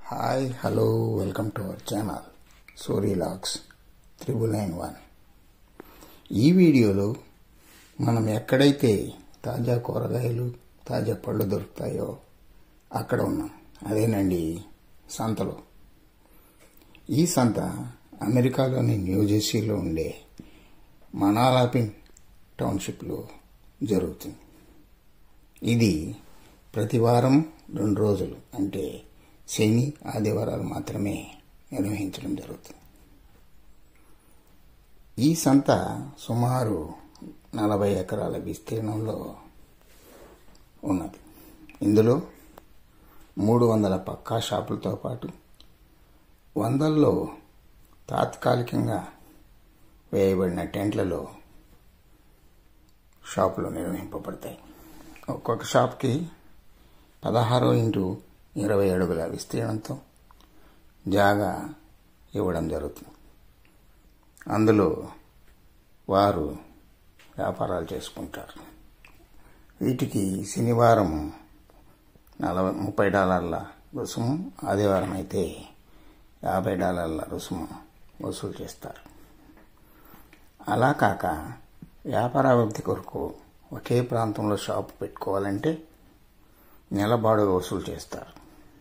Hi hello welcome to our channel సూర్యలాగ్స్ 9991. ఈ వీడియోలో మనం ఎక్కడైతే తాజా కూరగాయలు తాజా పళ్ళు దొరుకుతాయో అక్కడ ఉన్నాం. అదేనండి సంతలో. ఈ సంత అమెరికాలోని న్యూజెర్సీలో ఉండే మనాలాపిన్ టౌన్షిప్లో జరుగుతుంది. ఇది ప్రతి వారం 2 రోజులు అంటే శని ఆదివారాలు మాత్రమే నిర్వహించడం జరుగుతుంది. ఈ సంత సుమారు 40 ఎకరాల విస్తీర్ణంలో ఉన్నది. ఇందులో 300 పక్కా షాపులతో పాటు వందల్లో తాత్కాలికంగా వేయబడిన టెంట్లలో షాపులు నిర్వహింపబడతాయి. ఒక్కొక్క షాప్కి 16x20 అడుగుల విస్తీర్ణంతో జాగా ఇవ్వడం జరుగుతుంది. అందులో వారు వ్యాపారాలు చేసుకుంటారు. వీటికి శనివారం $30 రుసుము, ఆదివారం అయితే $50 రుసుము వసూలు చేస్తారు. అలా కాక వ్యాపారాభివృద్ధి కొరకు ఒకే ప్రాంతంలో షాపు పెట్టుకోవాలంటే నెల బాడుగ వసూలు చేస్తారు.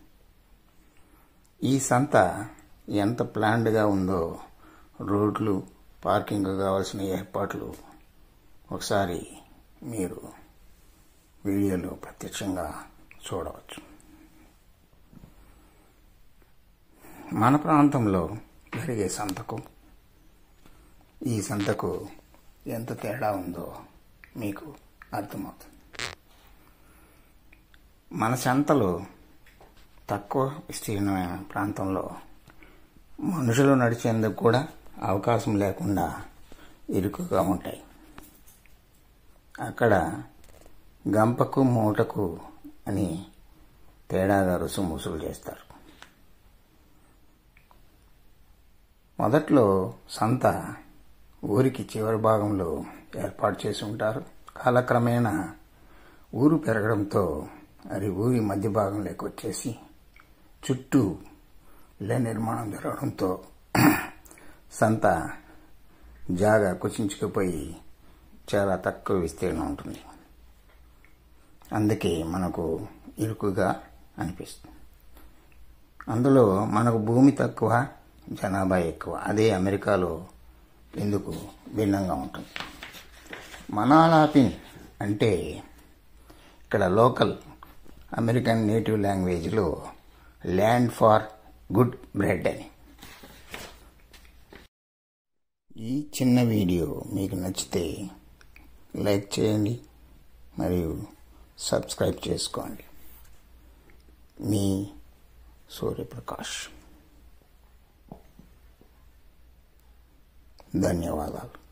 ఈ సంత ఎంత ప్లాన్డ్గా ఉందో, రోడ్లు, పార్కింగ్ కావాల్సిన ఏర్పాట్లు ఒకసారి మీరు వీడియోలో ప్రత్యక్షంగా చూడవచ్చు. మన ప్రాంతంలో జరిగే సంతకు ఈ సంతకు ఎంత తేడా ఉందో మీకు అర్థమవుతుంది. మన సంతలో తక్కువ విస్తీర్ణమైన ప్రాంతంలో మనుషులు నడిచేందుకు కూడా అవకాశం లేకుండా ఇరుకుగా ఉంటాయి. అక్కడ గంపకు మూటకు అని తేడాగా రుసుము వసూలు చేస్తారు. మొదట్లో సంత ఊరికి చివరి భాగంలో ఏర్పాటు చేసి ఉంటారు. కాలక్రమేణా ఊరు పెరగడంతో అది ఊరి మధ్య భాగంలోకి వచ్చేసి చుట్టూ ఇళ్ల నిర్మాణం జరగడంతో సంత జాగా కుచించుకుపోయి చాలా తక్కువ విస్తీర్ణం ఉంటుంది. అందుకే మనకు ఇరుకుగా అనిపిస్తుంది. అందులో మనకు భూమి తక్కువ, జనాభా ఎక్కువ. అదే అమెరికాలో ఎందుకు భిన్నంగా ఉంటుంది. మనాలాపిన్ అంటే ఇక్కడ లోకల్ అమెరికన్ నేటివ్ లాంగ్వేజ్లో ల్యాండ్ ఫార్ గుడ్ బ్రెడ్ అని. ఈ చిన్న వీడియో మీకు నచ్చితే లైక్ చేయండి మరియు సబ్స్క్రైబ్ చేసుకోండి. మీ సూర్యప్రకాష్. ధన్యవాదాలు.